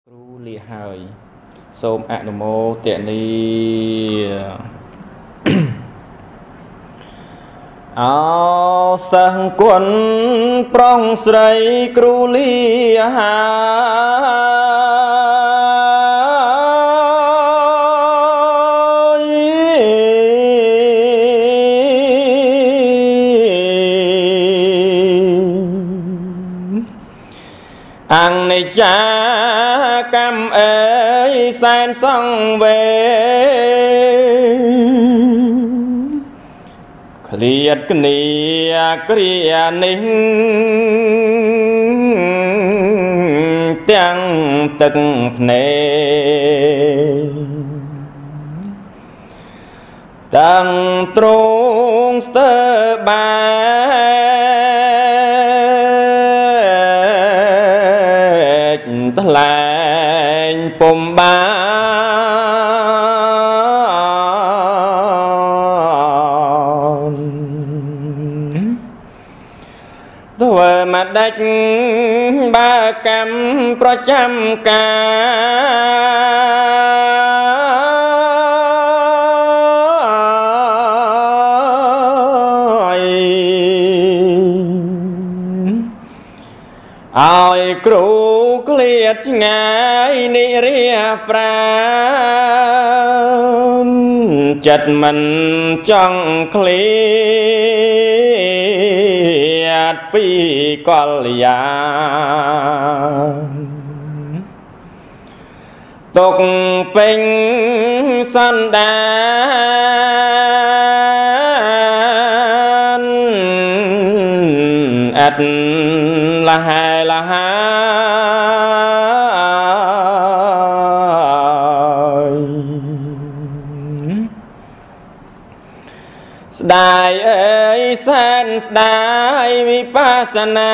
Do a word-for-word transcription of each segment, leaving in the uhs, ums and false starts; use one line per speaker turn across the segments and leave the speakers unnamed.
គ្រូលាហើយសូមអនុមោទនាអោសិស្សគុណប្រុងស្រីគ្រូលាហើយអនិច្ចាកម្មអើយសែនសង្វេឃ្លាតគ្នាគ្រានេះទាំងទឹកភ្នែកតាំងទ្រង់ស្ទើបែកថ្លែងពុំបានធ្វើមកដាច់បើកម្មប្រចាំការឲ្យគ្រូក្លៀតឆ្ងាយនិរាប្រានចិត្តមិនចង់ក្លៀតពីកល្យាទុកពេញសន្តានអត់លហែលហាស្ដាយអើយសែនស្ដាយវិបស្សនា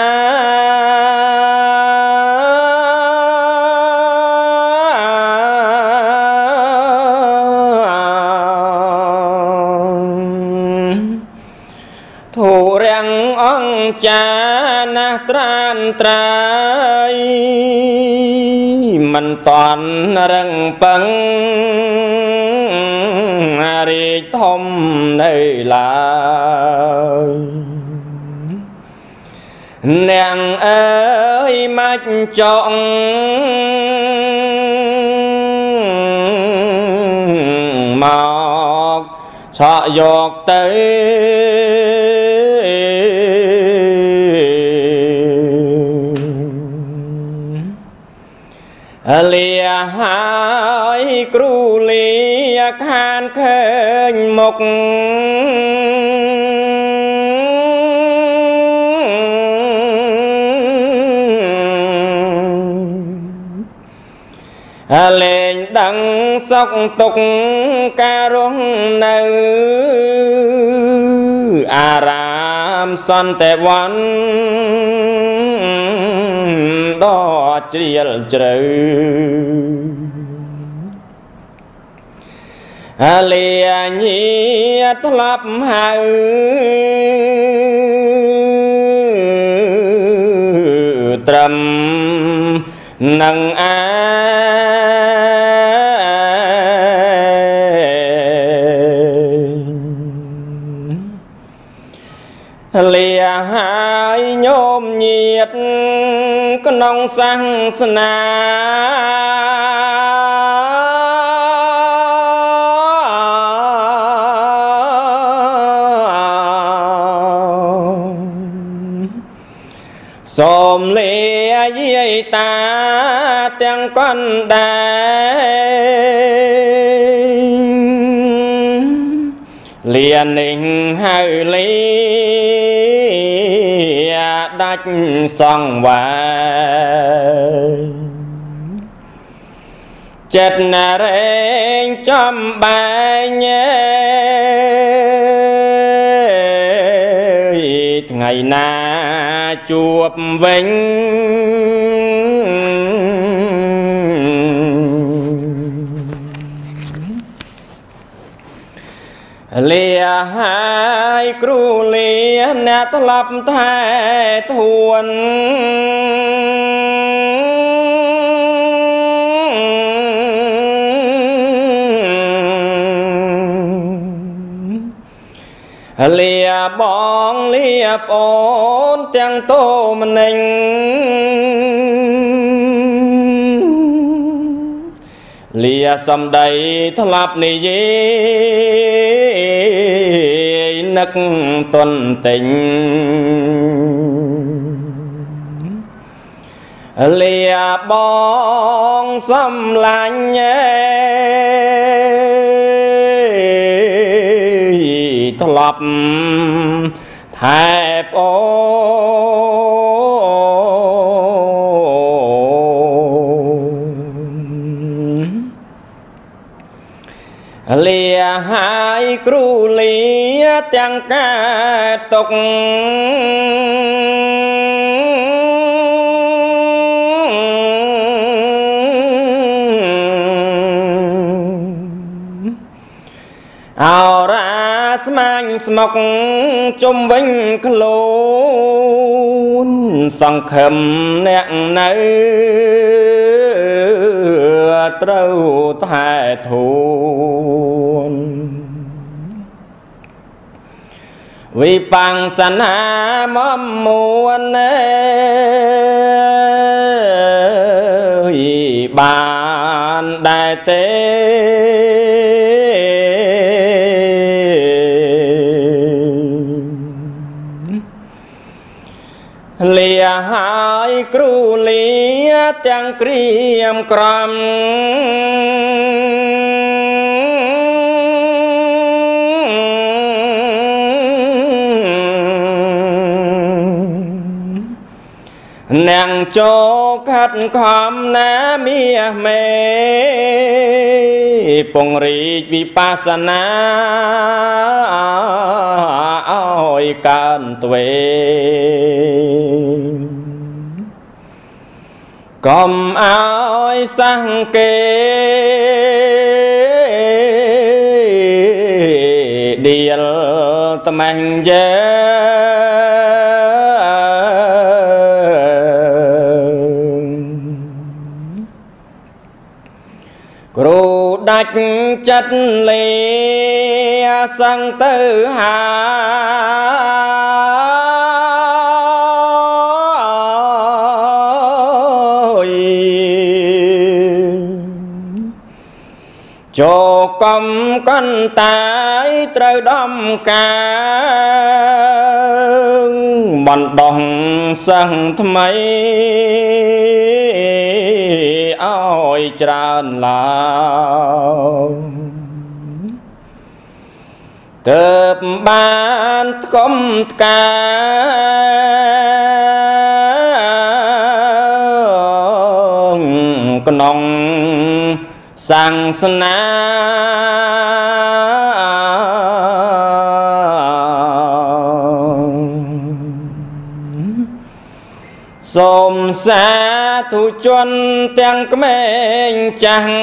ធូររាំងអង្គចាណាស់ត្រានត្រៃមិនតាន់រឹងពឹងរីកធំនៅឡើយអ្នកអើយមកចង់មកឆក់យកទៅលាហើយគ្រូលាខានឃើញមុខលែងដឹងសុខទុក្ខការរស់នៅអារាមសន្តិវ័នដ៏ជ្រាលជ្រៅលាញាធ្លាប់ហៅត្រឹមនឹងអាលាហើយញោមញាតក្នុងសាសនាសូមលាយាយតាទាំងកណ្ដែងលានឹងហៅលាដាច់សង្វាយចិត្តណារែងចំបែងថ្ងៃណាជួបវិញលាហើយគ្រូលាអ្នកធ្លាប់ថែទួនเลียบองเลียบโอนเตียงโตมันเองเลียสำใดทลับในเย่นักตนติงเลียบองสำลังเย่ทลับแทบโอเลียหายครูเลียจังกาตกเอาราสมังสมกจมวิ่งขลุนสังคมแนกเนื้อเต้าแท้ทูนวิปังสนามมวลเนยบานได้เตเลียหายครูเลียจังเกรียมกรำนางโจกัดความน้ำเมียเมปงรีวิปัสสนาอ้อยการตัวก็มอ้อยสังเกเดียลตะแมงเยครูดักจัดเลียสังเตอหาโจกมกันตายเตรดมกาบันดองสังทำไมอ้อยจานลาวเติบบานกมกากนองสังสนาสมสาธุจนเตียงกเมงจัง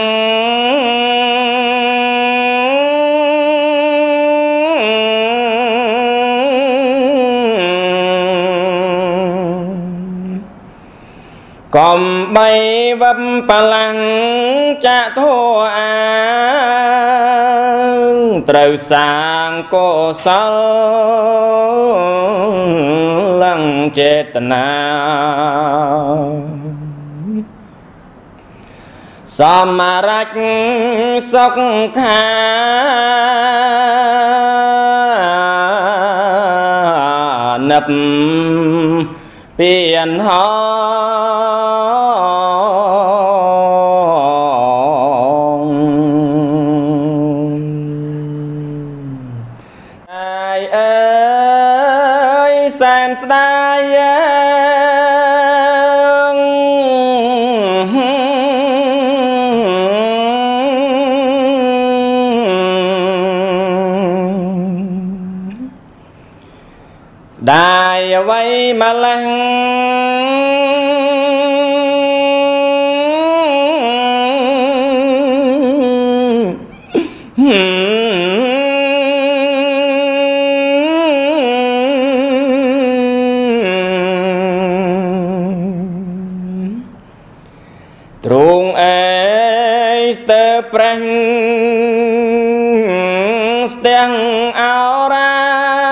ก่อมใบวับพลังจะโทอาตรสางโกศลลังเจตนาสมารักสกขานับเปลี่ยนหอแสนสดายได้ไว้มาลังตรงเอสเตอร์เปรงสเตียงเอารา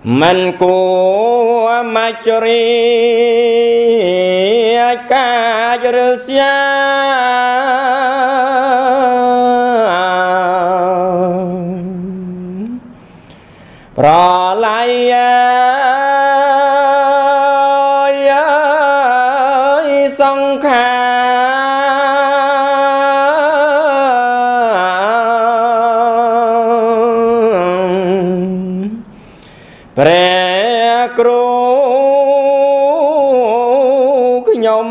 mình của ma chori ca jerusia pro lai song khaព្រះគ្រូខ្ញុំ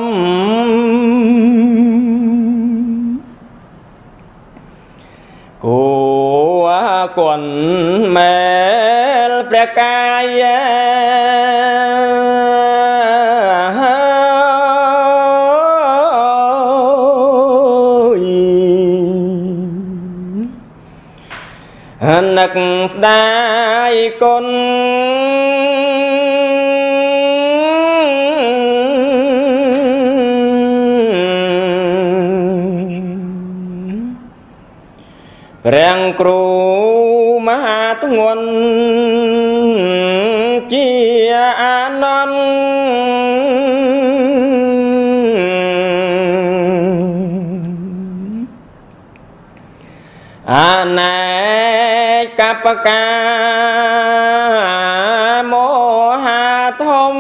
គួគន់មែលព្រះកាយនឹកស្ដាយគុណព្រះគ្រូមហាធ្ងន់ជាអានន្ទអាណែកបកាមហាធំ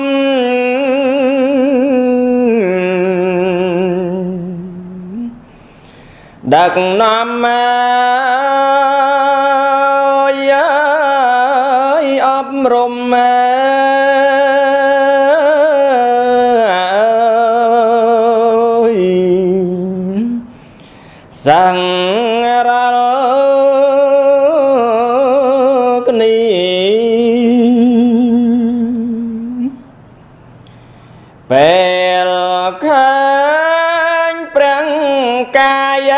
ដឹកនាំអប់រំសង្រលគ្នាពេលឃើញព្រះកាយ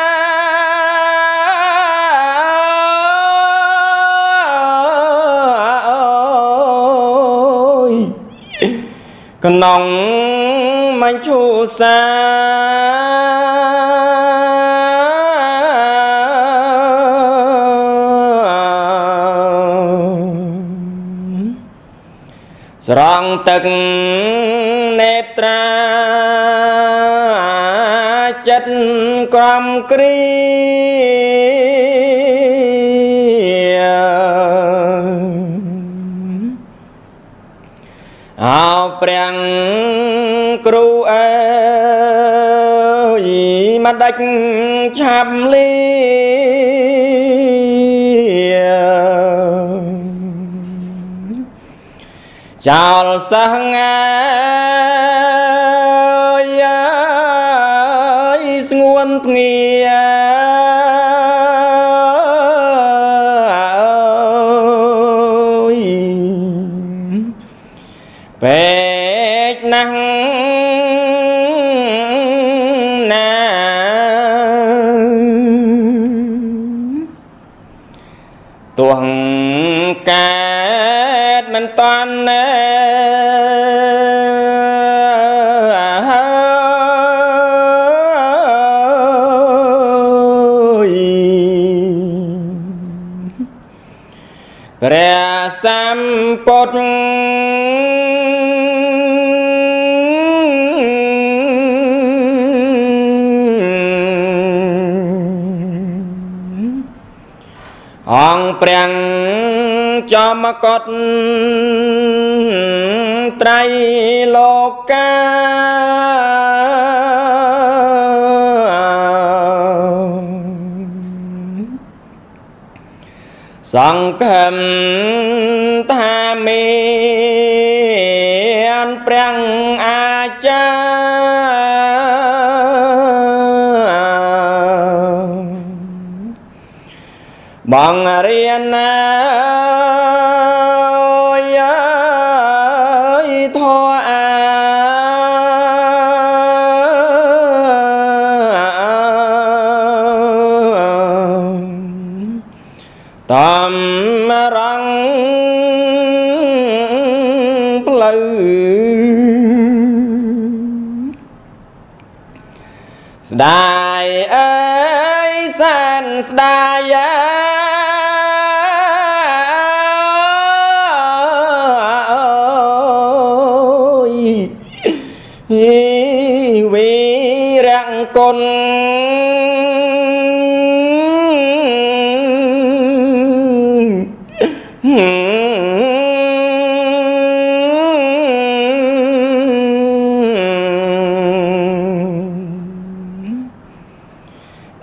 ក្នុងមញ្ជូសាស្រង់ទឹកនេត្រាចិត្តក្រំគ្រីអោព្រះគ្រូអើយមកដាច់ឆាប់លីចោលសង្ហាស្ងួនភ្ងាពេកណាស់ណាទោះកើតមិនតាន់ណាព្រះសម្ពុទ្ធអង្គព្រះចោមកតត្រៃលោកាសង្ឃឹមថាមានព្រះអាចារ្យបងរៀនណាធម៌អាតាមរងផ្លូវស្ដាយអើយសានស្ដាយអើ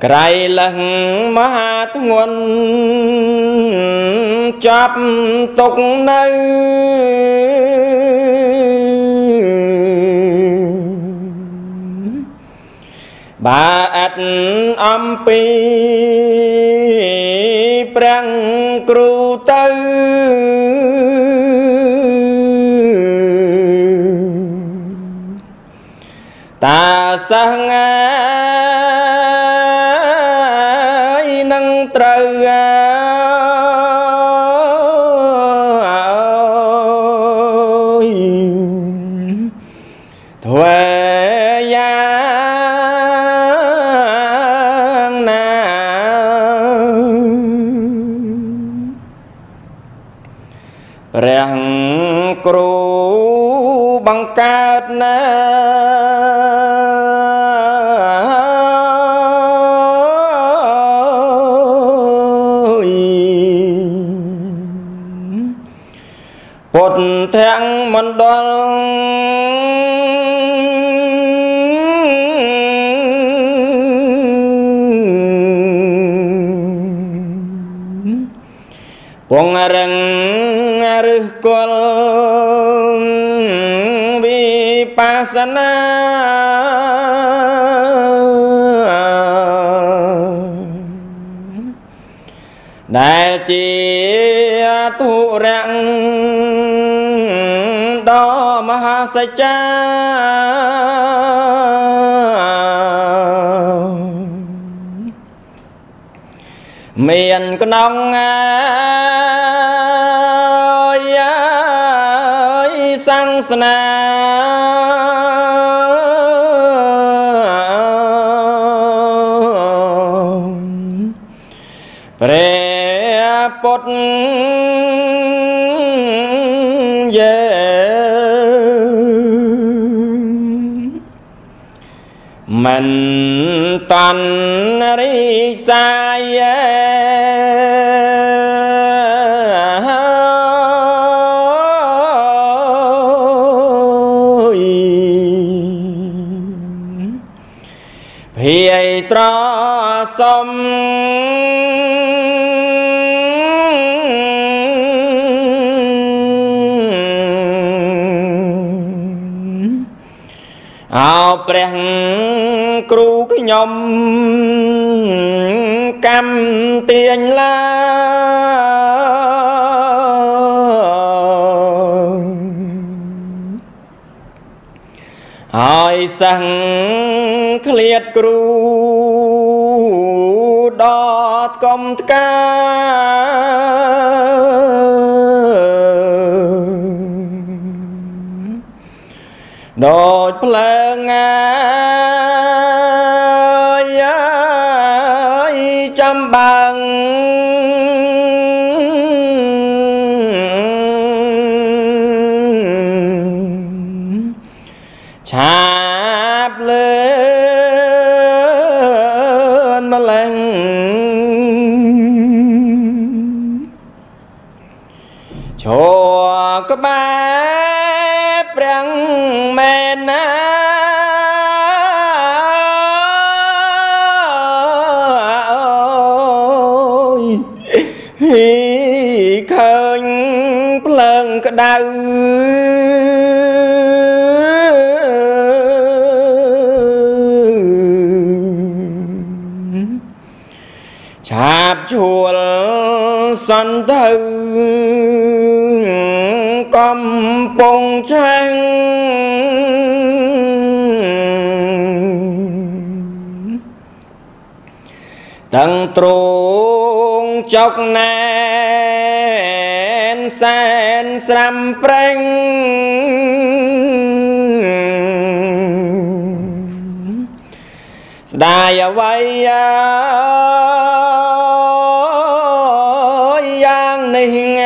Cái lần mà nguồn chắp tục nơi bà át âm pi prang cru tư ta sang ai nâng trời thuê giang nào rèn cru bằng cát na bột thang mòn đòn Pong reng arih kol vipassana đại chi tu rang đó maha sa cha miền con ông ơi sang sana pre pot ye mình toàn đi sai thì ai tra xóm áo preng cru cái nhom cam tiền la hỏi sang khliệt cru đọt công ca đột pleng ai trăm bằng chạp lên mà lên cho các ba prang men ơi khơi pleng cái đau chạp chùa sân thư cầm bông trang tầng trung chọc nén sen sram preng đại vây giang ninh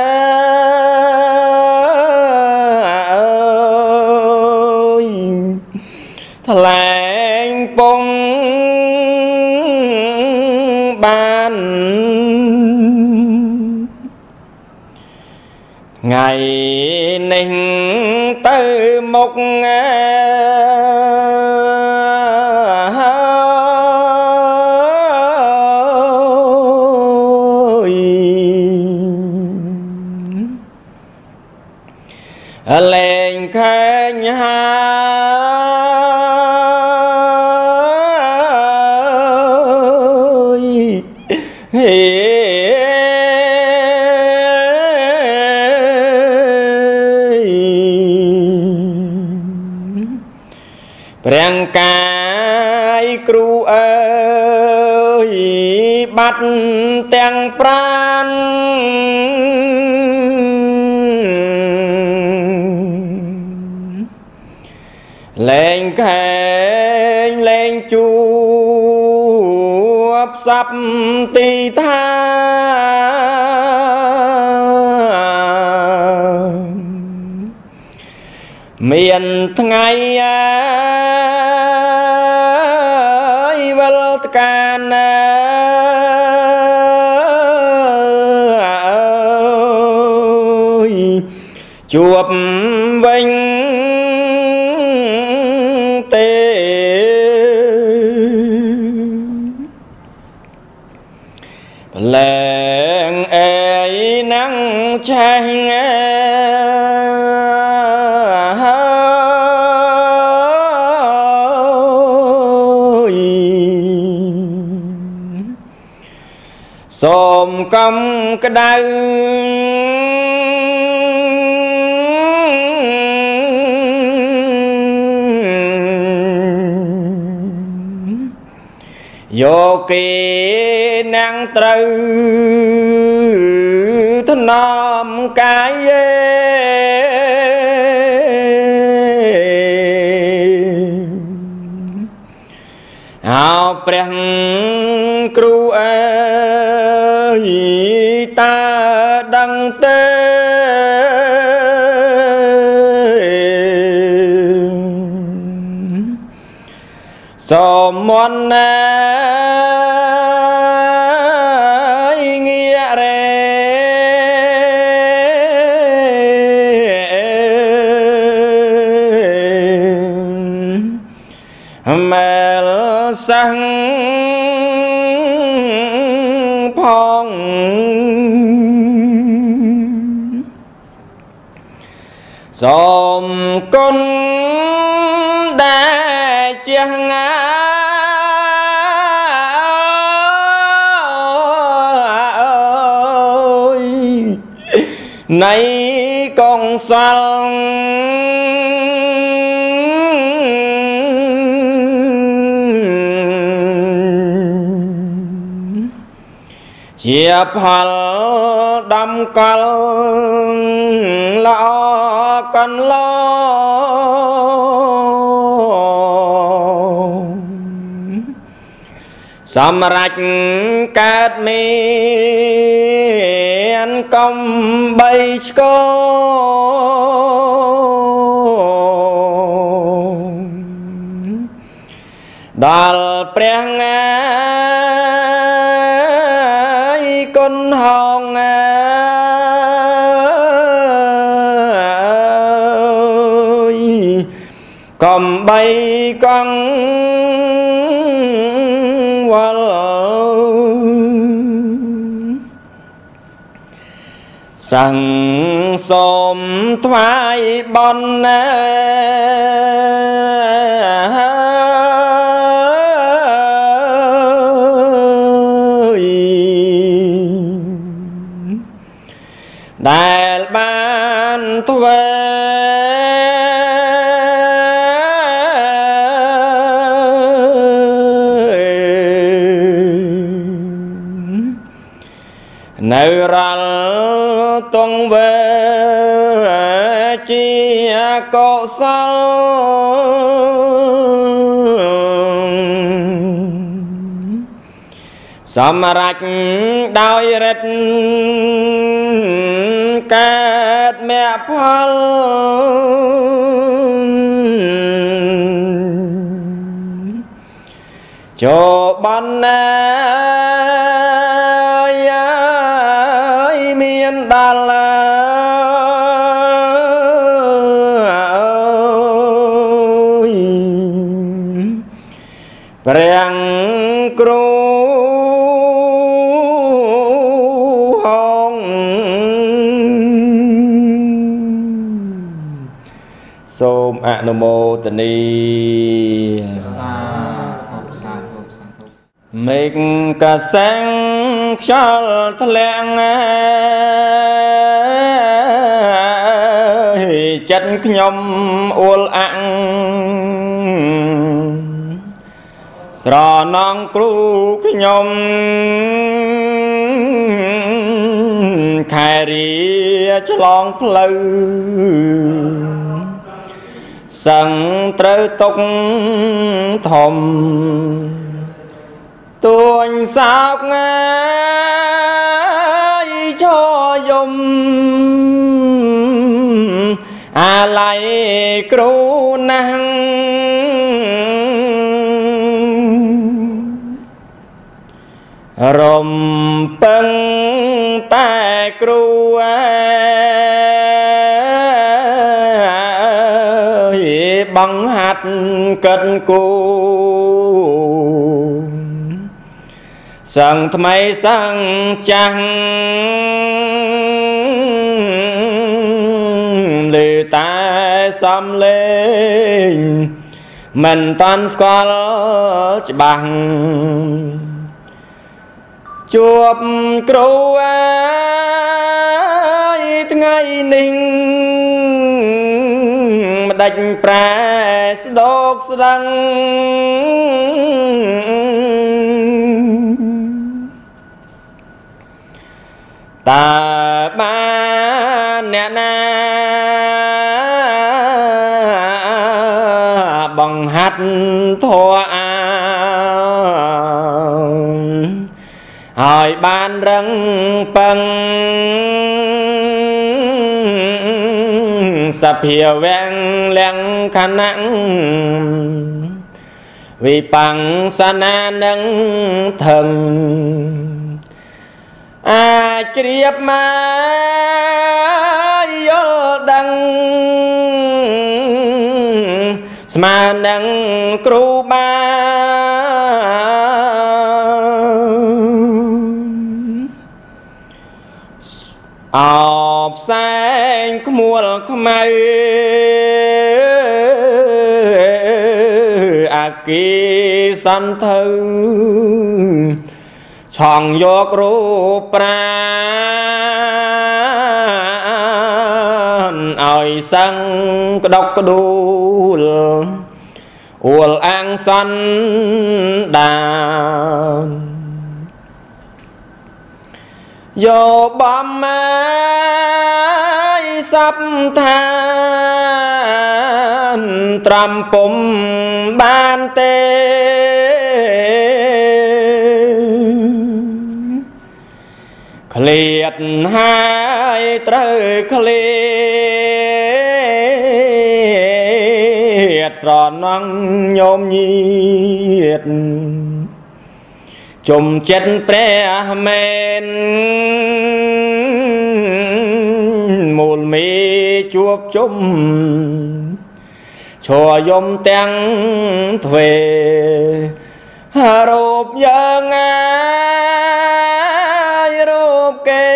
lạnh bông ban ngày ninh tư mục lên khen hai Prang cai cru ơi bắt tiếng pran lên khen lên chuột sắp tì tha miền ngày ấy vỡ can ơi chuột vinh tê leng ấy nắng chang xôm công cái đau vô kỳ năng trừ thân nom cái áo preng cru ơi ta đăng tê so món ai nghĩa rê mẹ sang phong xóm con đã chăng ơi nay con sao chiếp hal đâm cal lo con lo xâm rạch cát miên công bay có đal preng ai con hồng ơi cầm bay con sang xóm thoái bon đại ban thuê nơi ra tung về chia có sao xâm rạch đau rệt cát mẹ phal cho ban ơi miền đà ơi preng cru hồng សូមអនុមោទនី
សាធុសាធុសាធុ
មេឃកសាំងខ្យល់ធ្លាំងចិត្តខ្ញុំអួលអាំងស្រណងគ្រូខ្ញុំខែរីឆ្លងផ្លូវសឹងត្រូវទុកធំទួញសោកងាយឈយំអាឡ័យគ្រូណាស់រំពឹងតែគ្រូអើយបង្ហាត់កិនគូសឹងថ្មីសឹងចាស់លើតែសំលេងមិនតាន់ស្គាល់ច្បាស់ជួបគ្រូអើយថ្ងៃនេះម្ដេចប្រែស្ដោកស្ដឹងតើបានអ្នកណាបង្ហាត់ធម៌អាហើយបានរឹងពឹងសភាវៈលំខណៈវិបង្សនានឹងថឹងអាចជ្រាបមកយល់ដឹងស្មើនឹងគ្រូបាអបផ្សែងក្មួលខ្មៅអាគីសន្ធៅឆងយករូបប្រាណឲ្យសឹងក្តុកក្ដួលអួលអាំងសន្តានយោបំមកសັບឋានត្រាំពុំបានទេឃ្លាតហើយត្រូវឃ្លាតស្រណងញោមញាតជុំចិត្តព្រះមែនមូលមេជួបជុំឈរយំទាំងទ្វេរូបយើងអាយរូបគេ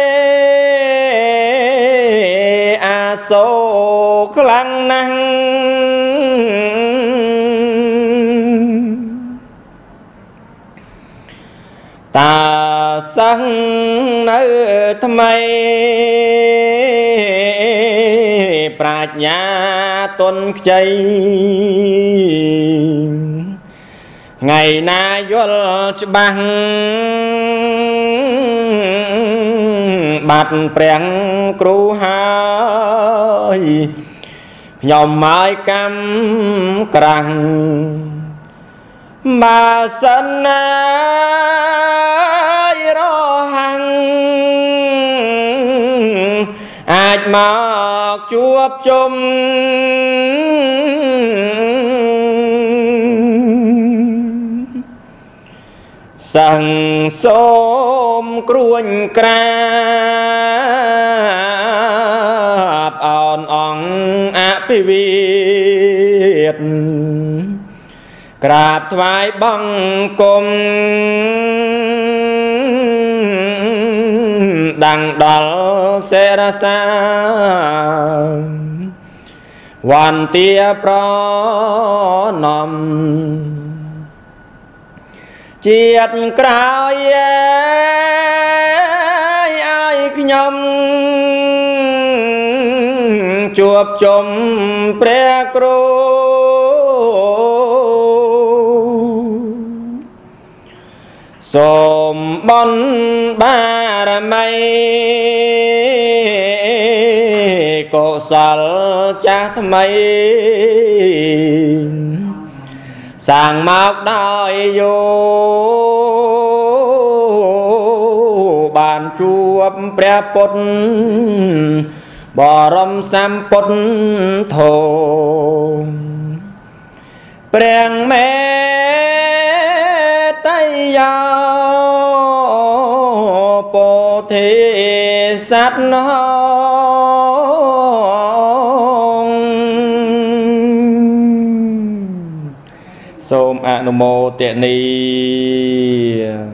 អាសូរខ្លាំងណាស់តាសឹងនៅថ្មីប្រាជ្ញាទុនខ្ចីថ្ងៃណាយល់ច្បាស់បាត់ព្រះគ្រូហើយខ្ញុំមកកម្មក្រាំងបើសិនណារហាំងអាចមកជួបជុំសឹងសូមគ្រួញក្រាបអោនអង្គអភិវិតក្រាបថ្វាយបង្គំดังដល់សេរសាวันเตียปรนอมเจียดกราวเย้ไอ้ขยำจวบจมเปรกรูสมบนบารมีกุศลจะทำไมสั่งมากได้อยู่บานจวบเปรปนบรมสัมปนโทเปรียงเมตยาโปธิสัตว์น้องសូមអនុមោទនី